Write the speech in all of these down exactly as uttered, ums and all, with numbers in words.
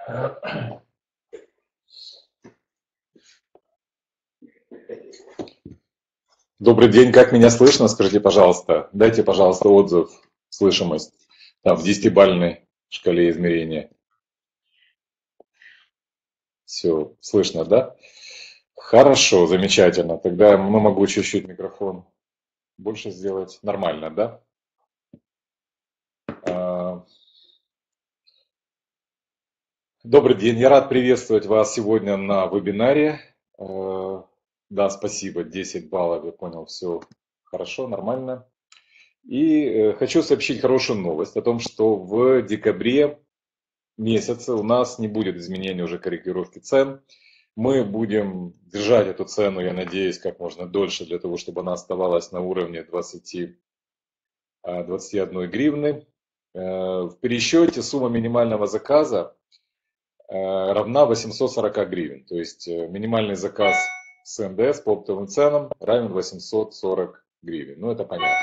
Добрый день, как меня слышно? Скажите, пожалуйста. Дайте, пожалуйста, отзыв, слышимость там, в десятибалльной шкале измерения. Все, слышно, да? Хорошо, замечательно. Тогда я ну, могу чуть-чуть микрофон больше сделать. Нормально, да? А, Добрый день, я рад приветствовать вас сегодня на вебинаре. А, Да, спасибо, десять баллов, я понял, все хорошо, нормально. И э, хочу сообщить хорошую новость о том, что в декабре месяце у нас не будет изменения уже корректировки цен. Мы будем держать эту цену, я надеюсь, как можно дольше, для того, чтобы она оставалась на уровне двадцати, двадцати одной гривны. Э, В пересчете сумма минимального заказа э, равна восемьсот сорок гривен. То есть э, минимальный заказ с эн дэ эс по оптовым ценам равен восемьсот сорок гривен. Ну, это понятно.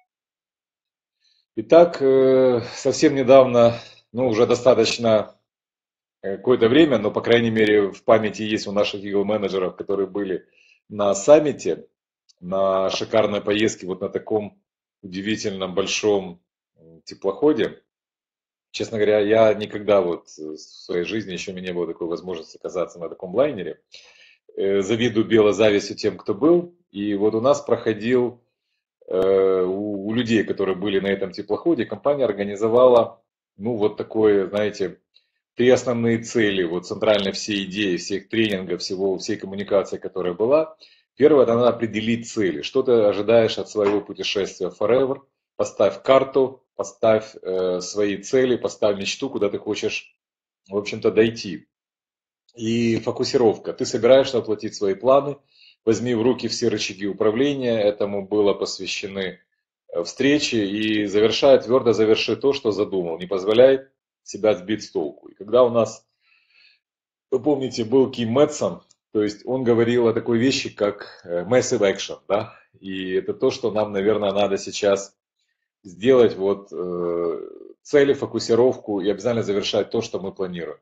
Итак, э, совсем недавно, ну, уже достаточно какое-то время, но, по крайней мере, в памяти есть у наших Eagle-менеджеров, которые были на саммите, на шикарной поездке, вот на таком удивительном большом теплоходе. Честно говоря, я никогда вот в своей жизни еще у меня не было такой возможности оказаться на таком лайнере. Э, Завидую белой завистью тем, кто был. И вот у нас проходил, э, у, у людей, которые были на этом теплоходе, компания организовала, ну, вот такое, знаете, три основные цели, вот центральной всей идеи, всех тренингов, всего, всей коммуникации, которая была. Первое, это надо определить цели. Что ты ожидаешь от своего путешествия forever? Поставь карту, поставь э, свои цели, поставь мечту, куда ты хочешь, в общем-то, дойти. И фокусировка. Ты собираешься оплатить свои планы, возьми в руки все рычаги управления, этому было посвящены э, встречи, и завершай, твердо заверши то, что задумал. Не позволяй себя сбить с толку. И когда у нас, вы помните, был Ким Мэтсон, то есть он говорил о такой вещи, как э, massive action, да, и это то, что нам, наверное, надо сейчас сделать, вот э, цели, фокусировку и обязательно завершать то, что мы планируем.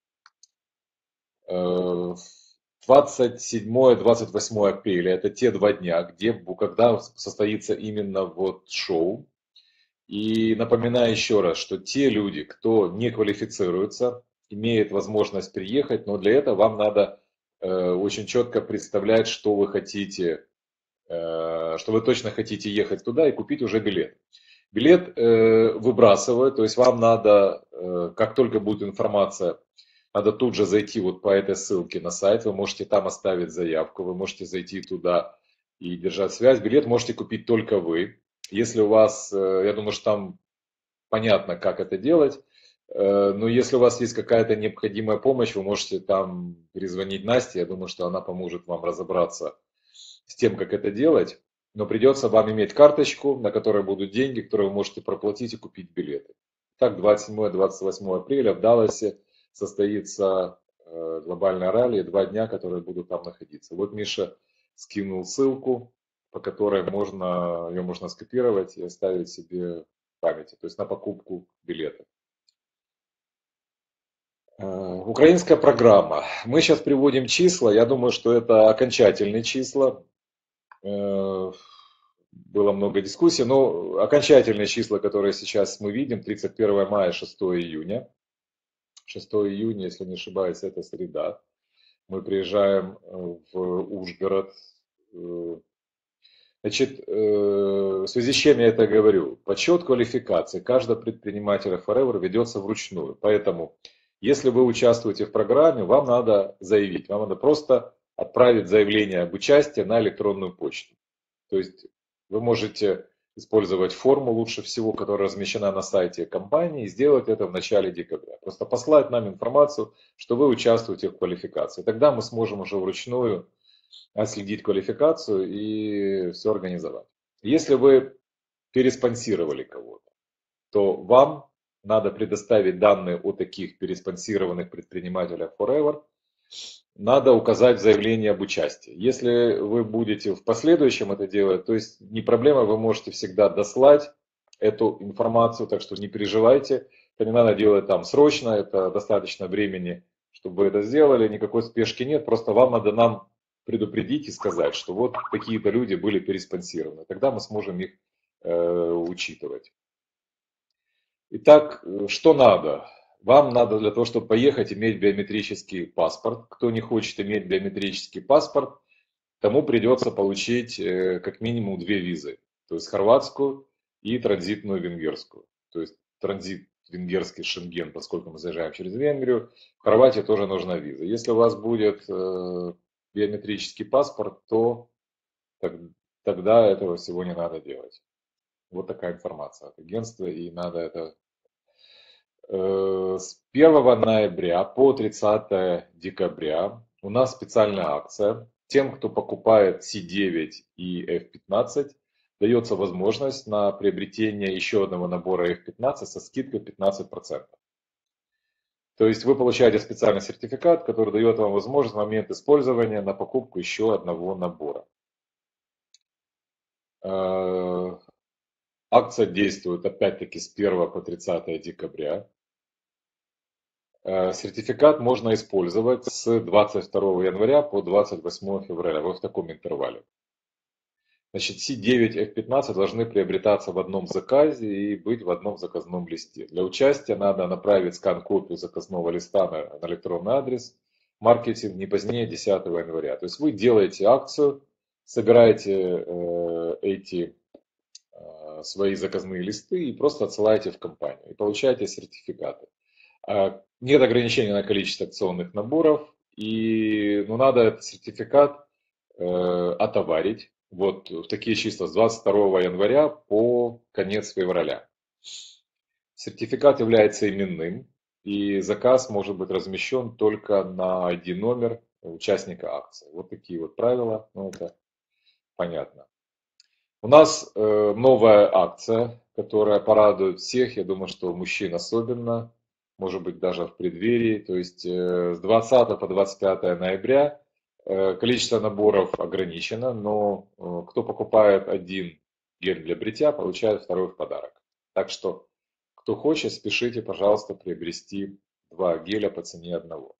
двадцать седьмое двадцать восьмое апреля это те два дня, где, когда состоится именно вот шоу. И напоминаю еще раз, что те люди, кто не квалифицируется, имеет возможность приехать, но для этого вам надо э, очень четко представлять, что вы хотите, э, что вы точно хотите ехать туда и купить уже билет. Билет э, выбрасывают, то есть вам надо, э, как только будет информация, надо тут же зайти вот по этой ссылке на сайт, вы можете там оставить заявку, вы можете зайти туда и держать связь. Билет можете купить только вы. Если у вас, э, я думаю, что там понятно, как это делать, э, но если у вас есть какая-то необходимая помощь, вы можете там перезвонить Насте, я думаю, что она поможет вам разобраться с тем, как это делать. Но придется вам иметь карточку, на которой будут деньги, которые вы можете проплатить и купить билеты. Так, двадцать седьмое двадцать восьмое апреля в Далласе состоится э, глобальная ралли, два дня, которые будут там находиться. Вот Миша скинул ссылку, по которой можно, ее можно скопировать и оставить себе в памяти, то есть на покупку билета. Э, Украинская программа. Мы сейчас приводим числа, я думаю, что это окончательные числа. Э, Было много дискуссий, но окончательные числа, которые сейчас мы видим, тридцать первое мая, шестое июня. шестое июня, если не ошибаюсь, это среда. Мы приезжаем в Ужгород. Значит, в связи с чем я это говорю? Подсчет квалификации каждого предпринимателя Forever ведется вручную. Поэтому, если вы участвуете в программе, вам надо заявить. Вам надо просто отправить заявление об участии на электронную почту. То есть вы можете использовать форму лучше всего, которая размещена на сайте компании, и сделать это в начале декабря. Просто послать нам информацию, что вы участвуете в квалификации. Тогда мы сможем уже вручную отследить квалификацию и все организовать. Если вы переспонсировали кого-то, то вам надо предоставить данные о таких переспонсированных предпринимателях Forever, надо указать в заявлении об участии. Если вы будете в последующем это делать, то есть не проблема, вы можете всегда дослать эту информацию, так что не переживайте. Это не надо делать там срочно, это достаточно времени, чтобы вы это сделали, никакой спешки нет, просто вам надо нам предупредить и сказать, что вот такие-то люди были переспонсированы. Тогда мы сможем их э, учитывать. Итак, что надо? Вам надо для того, чтобы поехать, иметь биометрический паспорт. Кто не хочет иметь биометрический паспорт, тому придется получить э, как минимум две визы. То есть хорватскую и транзитную венгерскую. То есть транзит венгерский Шенген, поскольку мы заезжаем через Венгрию. В Хорватии тоже нужна виза. Если у вас будет э, биометрический паспорт, то так, тогда этого всего не надо делать. Вот такая информация от агентства, и надо это э, с первого ноября по тридцатое декабря у нас специальная акция. Тем, кто покупает си девять и эф пятнадцать, дается возможность на приобретение еще одного набора эф пятнадцать со скидкой пятнадцать процентов. То есть вы получаете специальный сертификат, который дает вам возможность в момент использования на покупку еще одного набора. Э, Акция действует опять-таки с первого по тридцатое декабря. Э, Сертификат можно использовать с двадцать второго января по двадцать восьмое февраля, вот в таком интервале. Значит, си девять, эф пятнадцать должны приобретаться в одном заказе и быть в одном заказном листе. Для участия надо направить скан-копию заказного листа на, на электронный адрес маркетинг не позднее десятого января. То есть вы делаете акцию, собираете э, эти э, свои заказные листы и просто отсылаете в компанию и получаете сертификаты. А, Нет ограничения на количество акционных наборов, и ну, надо этот сертификат э, отоварить вот в такие числа с двадцать второго января по конец февраля. Сертификат является именным, и заказ может быть размещен только на ай ди номер участника акции. Вот такие вот правила, ну это понятно. У нас э, новая акция, которая порадует всех, я думаю, что мужчин особенно, может быть даже в преддверии. То есть э, с двадцатого по двадцать пятое ноября э, количество наборов ограничено, но э, кто покупает один гель для бритья, получает второй в подарок. Так что, кто хочет, спешите, пожалуйста, приобрести два геля по цене одного.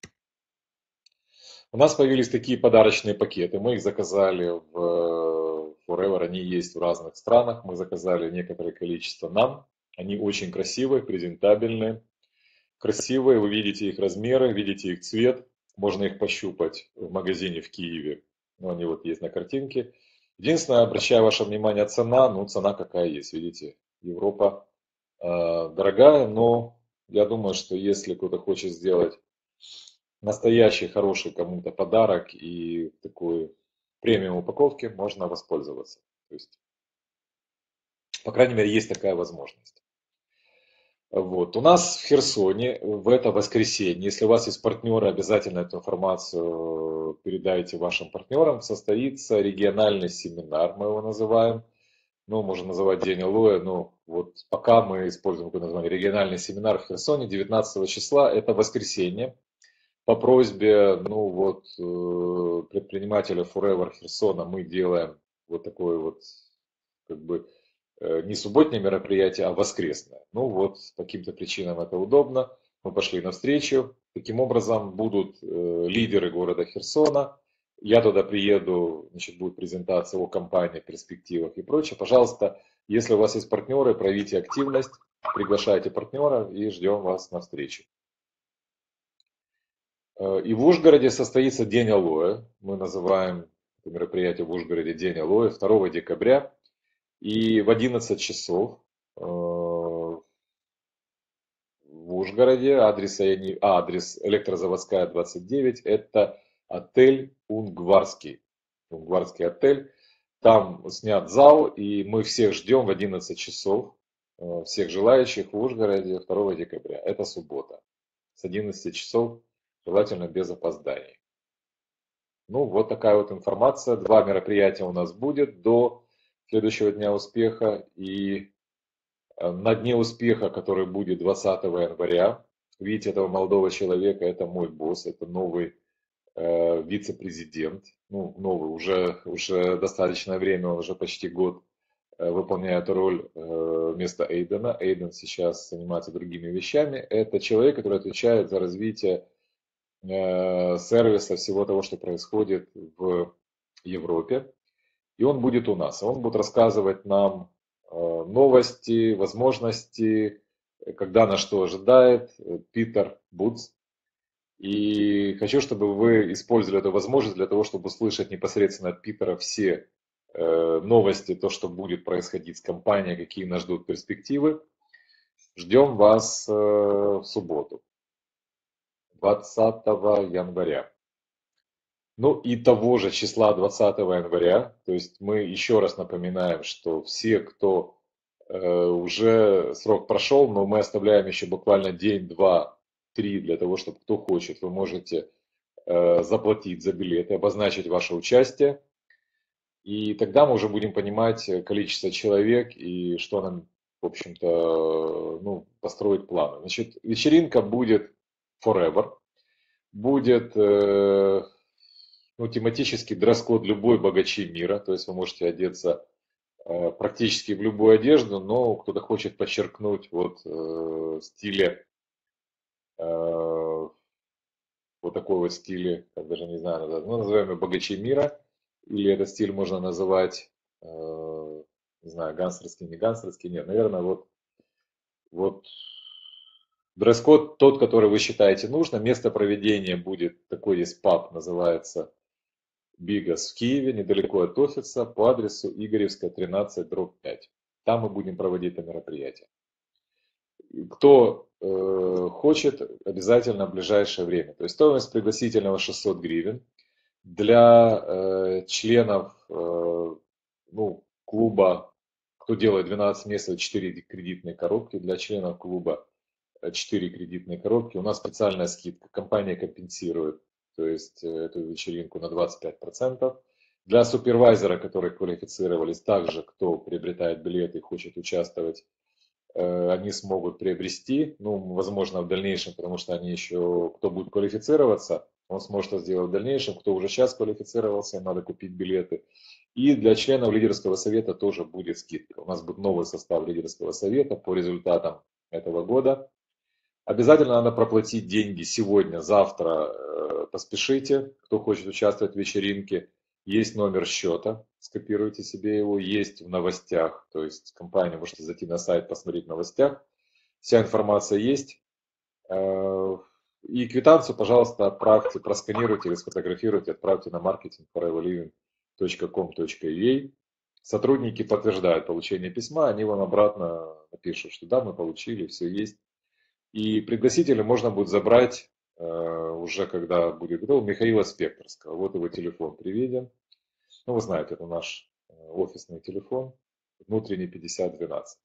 У нас появились такие подарочные пакеты. Мы их заказали в Forever. Они есть в разных странах. Мы заказали некоторое количество нам. Они очень красивые, презентабельные. Красивые, вы видите их размеры, видите их цвет. Можно их пощупать в магазине в Киеве. Ну, они вот есть на картинке. Единственное, обращаю ваше внимание, цена. Ну, цена какая есть, видите. Европа э, дорогая, но я думаю, что если кто-то хочет сделать настоящий хороший кому-то подарок и такой премиум упаковки, можно воспользоваться. То есть, по крайней мере, есть такая возможность. Вот. У нас в Херсоне в это воскресенье, если у вас есть партнеры, обязательно эту информацию передайте вашим партнерам, состоится региональный семинар, мы его называем. Ну, можно называть День Алоэ, но вот пока мы используем такое название, региональный семинар в Херсоне девятнадцатого числа, это воскресенье. По просьбе, ну вот, предпринимателя Forever Херсона мы делаем вот такое вот, как бы, не субботнее мероприятие, а воскресное. Ну вот, по каким-то причинам это удобно. Мы пошли навстречу. Таким образом, будут лидеры города Херсона. Я туда приеду, значит, будет презентация о компании, перспективах и прочее. Пожалуйста, если у вас есть партнеры, проявите активность, приглашайте партнера и ждем вас на встречу. И в Ужгороде состоится День Алоэ. Мы называем это мероприятие в Ужгороде День Алоэ второго декабря. И в одиннадцать часов в Ужгороде, адрес, а, адрес Электрозаводская, двадцать девять, это отель Унгварский. Унгварский отель. Там снят зал, и мы всех ждем в одиннадцать часов. Всех желающих в Ужгороде второго декабря. Это суббота. С одиннадцати часов. Желательно без опозданий. Ну, вот такая вот информация. Два мероприятия у нас будет до следующего Дня Успеха. И на Дне Успеха, который будет двадцатого января, видите этого молодого человека, это мой босс, это новый э, вице-президент. Ну, новый, уже, уже достаточное время, он уже почти год э, выполняет роль э, вместо Эйдена. Эйден сейчас занимается другими вещами. Это человек, который отвечает за развитие э, сервиса, всего того, что происходит в Европе. И он будет у нас. Он будет рассказывать нам э, новости, возможности, э, когда на что ожидает. Э, Питер Бутс. И хочу, чтобы вы использовали эту возможность для того, чтобы услышать непосредственно от Питера все э, новости, то, что будет происходить с компанией, какие нас ждут перспективы. Ждем вас э, в субботу, двадцатого января. Ну и того же числа двадцатого января, то есть мы еще раз напоминаем, что все, кто э, уже срок прошел, но мы оставляем еще буквально день, два, три для того, чтобы кто хочет, вы можете э, заплатить за билеты, обозначить ваше участие. И тогда мы уже будем понимать количество человек и что нам, в общем-то, ну, построить планы. Значит, вечеринка будет forever, будет э, ну, тематический дресс-код любой богачи мира, то есть вы можете одеться э, практически в любую одежду, но кто-то хочет подчеркнуть вот э, стиле, э, вот такой вот стиле, как даже не знаю, назад, ну, назовем его богачи мира, или этот стиль можно называть, э, не знаю, гангстерский, не гангстерский, нет, наверное, вот, вот дресс-код тот, который вы считаете нужно, место проведения будет, такой есть паб, называется Бигас в Киеве, недалеко от офиса, по адресу Игоревская, тринадцать, дробь пять. Там мы будем проводить это мероприятие. Кто э, хочет, обязательно в ближайшее время. То есть стоимость пригласительного шестьсот гривен. Для э, членов э, ну, клуба, кто делает двенадцать месяцев, четыре кредитные коробки. Для членов клуба четыре кредитные коробки. У нас специальная скидка. Компания компенсирует, то есть э, эту вечеринку на двадцать пять процентов. Для супервайзера, которые квалифицировались, также кто приобретает билеты и хочет участвовать, э, они смогут приобрести, ну, возможно, в дальнейшем, потому что они еще, кто будет квалифицироваться, он сможет это сделать в дальнейшем. Кто уже сейчас квалифицировался, им надо купить билеты. И для членов лидерского совета тоже будет скидка. У нас будет новый состав лидерского совета по результатам этого года. Обязательно надо проплатить деньги сегодня, завтра. э, Поспешите, кто хочет участвовать в вечеринке. Есть номер счета, скопируйте себе его. Есть в новостях, то есть компания, можете зайти на сайт, посмотреть в новостях. Вся информация есть. Э, И квитанцию, пожалуйста, отправьте, просканируйте или сфотографируйте, отправьте на маркетинг forever living точка com точка ua. Сотрудники подтверждают получение письма, они вам обратно напишут, что да, мы получили, все есть. И пригласителя можно будет забрать э, уже когда будет готов Михаила Спекторского. Вот его телефон приведен. Ну, вы знаете, это наш э, офисный телефон, внутренний пятьдесят двенадцать.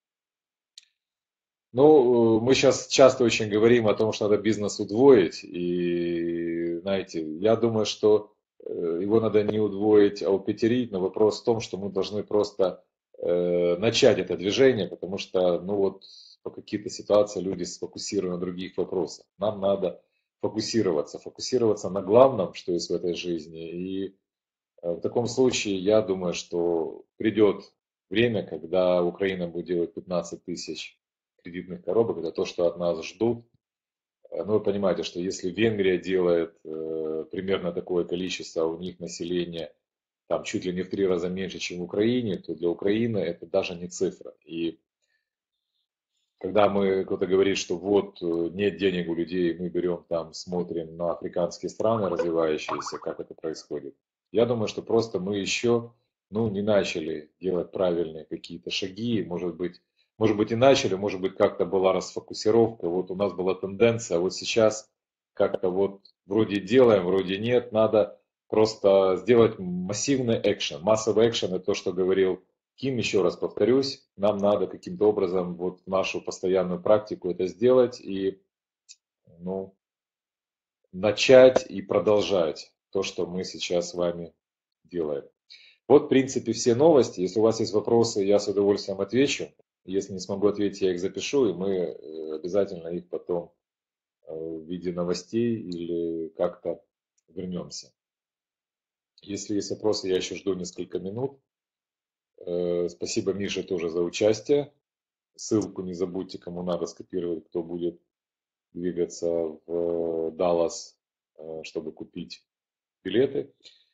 Ну, э, мы сейчас часто очень говорим о том, что надо бизнес удвоить. И, знаете, я думаю, что э, его надо не удвоить, а упятерить. Но вопрос в том, что мы должны просто э, начать это движение, потому что, ну вот, по какие-то ситуации люди сфокусированы на других вопросах. Нам надо фокусироваться, фокусироваться на главном, что есть в этой жизни. И э, в таком случае, я думаю, что придет время, когда Украина будет делать пятнадцать тысяч кредитных коробок. Это то, что от нас ждут. Э, Ну, вы понимаете, что если Венгрия делает э, примерно такое количество, а у них население там чуть ли не в три раза меньше, чем в Украине, то для Украины это даже не цифра. И когда мы, кто-то говорит, что вот э, нет денег у людей, мы берем там, смотрим на африканские страны развивающиеся, как это происходит. Я думаю, что просто мы еще, ну, не начали делать правильные какие-то шаги, может быть, может быть и начали, может быть как-то была расфокусировка, вот у нас была тенденция, а вот сейчас как-то вот вроде делаем, вроде нет, надо просто сделать массивный экшен. Массовый экшен это то, что говорил Ким, еще раз повторюсь, нам надо каким-то образом вот в нашу постоянную практику это сделать и ну, начать и продолжать то, что мы сейчас с вами делаем. Вот, в принципе, все новости. Если у вас есть вопросы, я с удовольствием отвечу. Если не смогу ответить, я их запишу, и мы э, обязательно их потом э, в виде новостей или как-то вернемся. Если есть вопросы, я еще жду несколько минут. Э, Спасибо Мише тоже за участие. Ссылку не забудьте, кому надо скопировать, кто будет двигаться в Даллас, э, чтобы купить билеты.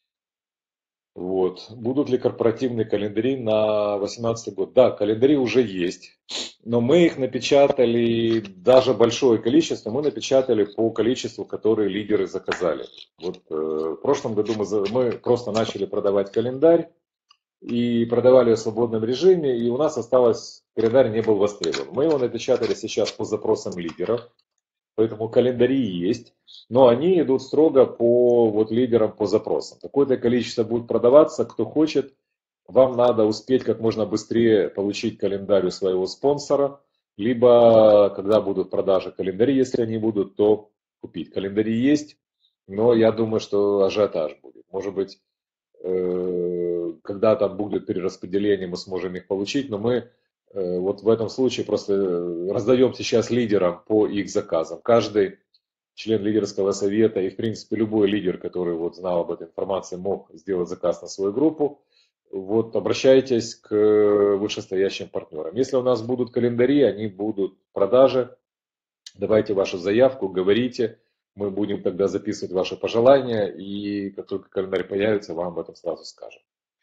Вот. Будут ли корпоративные календари на восемнадцатый год? Да, календари уже есть, но мы их напечатали, даже большое количество, мы напечатали по количеству, которые лидеры заказали. Вот э, в прошлом году мы, за- мы просто начали продавать календарь и продавали в свободном режиме, и у нас осталось, календарь не был востребован. Мы его напечатали сейчас по запросам лидеров. Поэтому календари есть, но они идут строго по вот лидерам по запросам. Какое-то количество будет продаваться, кто хочет. Вам надо успеть как можно быстрее получить календарь у своего спонсора, либо когда будут продажи календарей, если они будут, то купить. Календари есть, но я думаю, что ажиотаж будет. Может быть, э, когда-то будет перераспределение, мы сможем их получить, но мы э, вот в этом случае просто раздаем сейчас лидерам по их заказам. Каждый член лидерского совета и, в принципе, любой лидер, который вот знал об этой информации, мог сделать заказ на свою группу. Вот обращайтесь к вышестоящим партнерам. Если у нас будут календари, они будут в продаже, давайте вашу заявку, говорите, мы будем тогда записывать ваши пожелания, и как только календарь появится, вам об этом сразу скажем.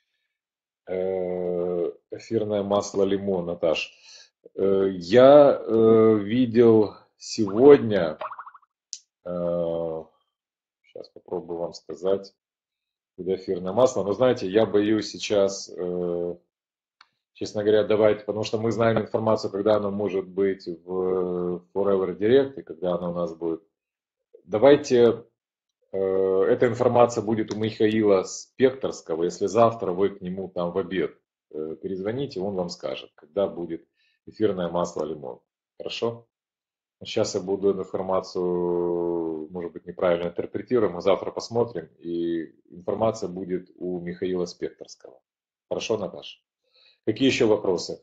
Э, Эфирное масло лимон, Наташ. Э, Я э, видел сегодня, э, сейчас попробую вам сказать, где эфирное масло, но знаете, я боюсь сейчас, э, честно говоря, давать, потому что мы знаем информацию, когда оно может быть в Forever Direct и когда оно у нас будет. Давайте, э, эта информация будет у Михаила Спекторского, если завтра вы к нему там в обед э, перезвоните, он вам скажет, когда будет эфирное масло лимон. Хорошо? Сейчас я буду эту информацию, может быть, неправильно интерпретирую, мы завтра посмотрим, и информация будет у Михаила Спекторского. Хорошо, Наташа? Какие еще вопросы?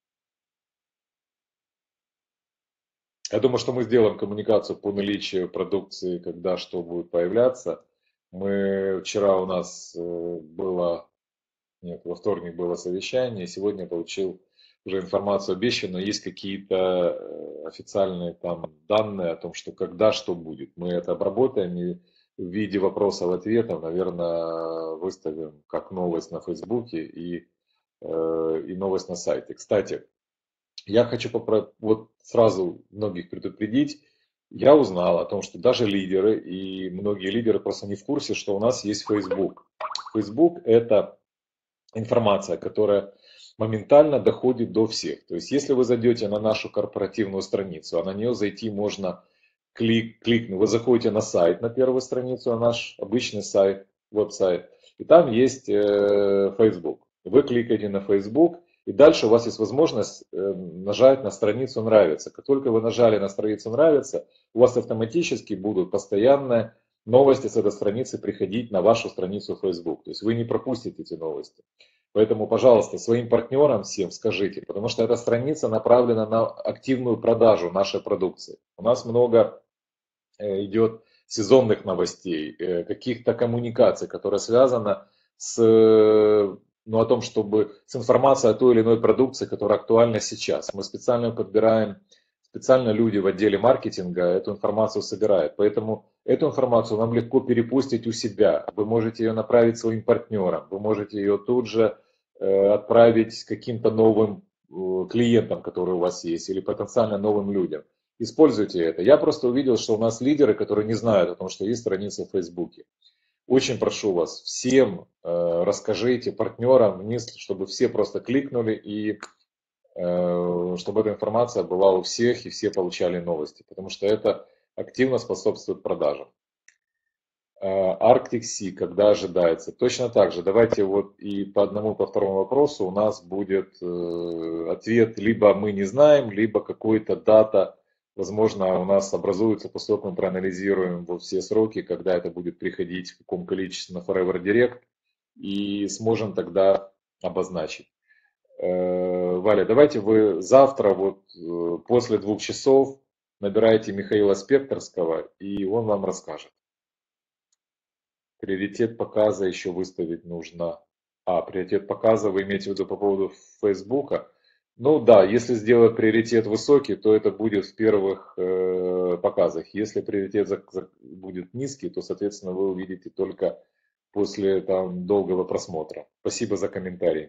Я думаю, что мы сделаем коммуникацию по наличию продукции, когда что будет появляться. Мы вчера у нас э, было, нет, во вторник было совещание, сегодня я получил уже информацию обещанную, есть какие-то э, официальные там данные о том, что когда что будет. Мы это обработаем и в виде вопросов-ответов, наверное, выставим как новость на Фейсбуке и, э, и новость на сайте. Кстати, я хочу попро- вот сразу многих предупредить. Я узнал о том, что даже лидеры и многие лидеры просто не в курсе, что у нас есть Facebook. Facebook это информация, которая моментально доходит до всех. То есть, если вы зайдете на нашу корпоративную страницу, а на нее зайти можно клик, кликнув, вы заходите на сайт, на первую страницу, на наш обычный сайт, веб-сайт, и там есть э, Facebook. Вы кликаете на Facebook, и дальше у вас есть возможность э, нажать на страницу «Нравится». Как только вы нажали на страницу «Нравится», у вас автоматически будут постоянные новости с этой страницы приходить на вашу страницу Facebook. То есть вы не пропустите эти новости. Поэтому, пожалуйста, своим партнерам всем скажите, потому что эта страница направлена на активную продажу нашей продукции. У нас много э, идет сезонных новостей, э, каких-то коммуникаций, которые связаны с, э, ну, о том, чтобы с информацией о той или иной продукции, которая актуальна сейчас. Мы специально подбираем, специально люди в отделе маркетинга эту информацию собирают. Поэтому эту информацию нам легко перепостить у себя. Вы можете ее направить своим партнерам, вы можете ее тут же э, отправить каким-то новым э, клиентам, которые у вас есть, или потенциально новым людям. Используйте это. Я просто увидел, что у нас лидеры, которые не знают о том, что есть страница в Фейсбуке. Очень прошу вас, всем э, расскажите партнерам вниз, чтобы все просто кликнули и э, чтобы эта информация была у всех и все получали новости, потому что это активно способствует продажам. Arctic Sea, когда ожидается? Точно так же. Давайте вот и по одному, по второму вопросу у нас будет э, ответ, либо мы не знаем, либо какой-то дата, возможно, у нас образуется, после того, как мы проанализируем вот все сроки, когда это будет приходить, в каком количестве на Forever Direct, и сможем тогда обозначить. Э, Валя, давайте вы завтра вот э, после двух часов набираете Михаила Спекторского, и он вам расскажет. Приоритет показа еще выставить нужно. А, приоритет показа вы имеете в виду по поводу Фейсбука? Ну да, если сделать приоритет высокий, то это будет в первых э, показах. Если приоритет за- за- будет низкий, то, соответственно, вы увидите только после там, долгого просмотра. Спасибо за комментарий.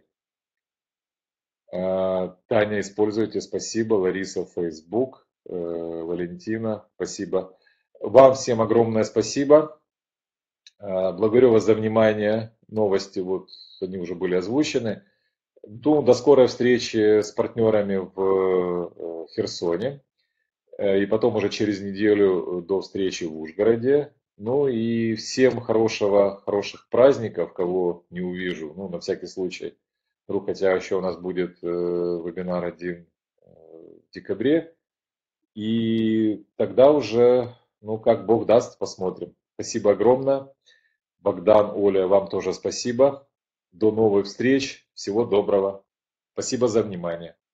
А, Таня, используйте, спасибо. Лариса, Facebook. Э, Валентина, спасибо. Вам всем огромное спасибо. А, Благодарю вас за внимание. Новости вот они уже были озвучены. Ну, до скорой встречи с партнерами в э, Херсоне. Э, И потом уже через неделю до встречи в Ужгороде. Ну и всем хорошего, хороших праздников, кого не увижу, ну, на всякий случай. Вдруг, хотя еще у нас будет э, вебинар один э, в декабре. И тогда уже, ну, как Бог даст, посмотрим. Спасибо огромное. Богдан, Оля, вам тоже спасибо. До новых встреч. Всего доброго. Спасибо за внимание.